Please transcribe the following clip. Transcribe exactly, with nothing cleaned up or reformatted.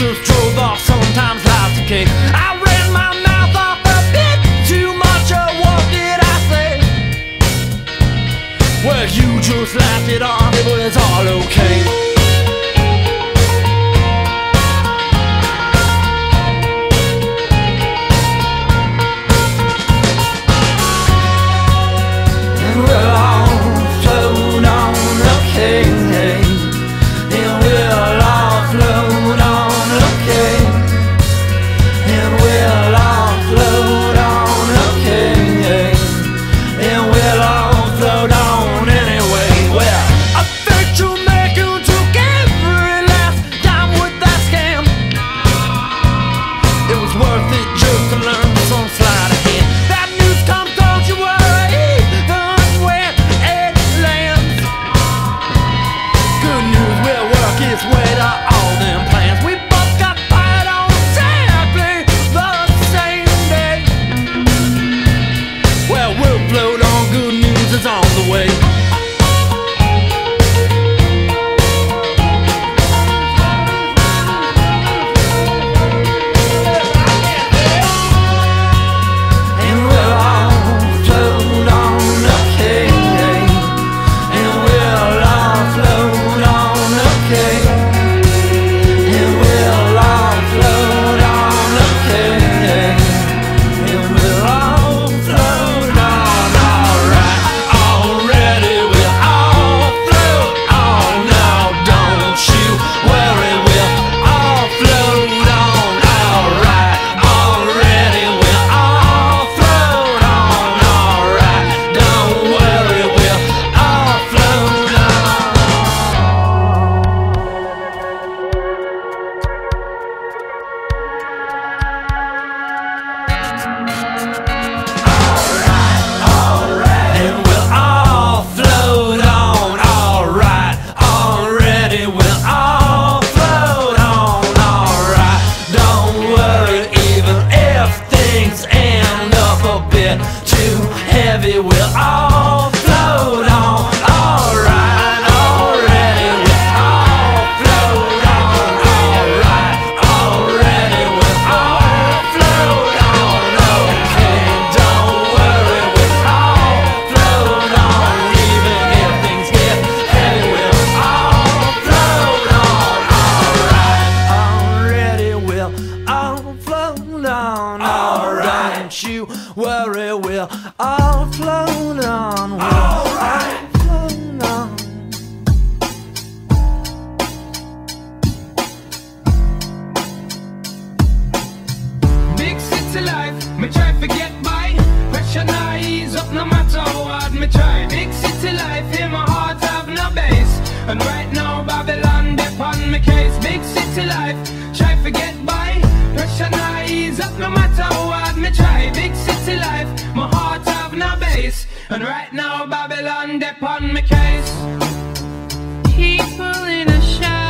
just drove off, sometimes life's a king. I ran my mouth off a bit too much, or what did I say? Well, you just laughed it off, it was all okay. We'll all float on, alright, already. We'll all float on, alright, already. We'll all float on, okay. Don't worry, we'll all float on, even if things get heavy. We'll all float on, alright, already. We'll all float on, alright. Don't you worry, we'll all float on, we'll all float on. Big city life, me try to get by. Pressure now ease up no matter how hard me try. Big city life, in my heart have no base. And right now Babylon dip on me case. Big city life, try to get by. Pressure now ease up no matter how hard me try. Big city life, my heart have no base. And right now Babylon dip on me case. People in a shadow.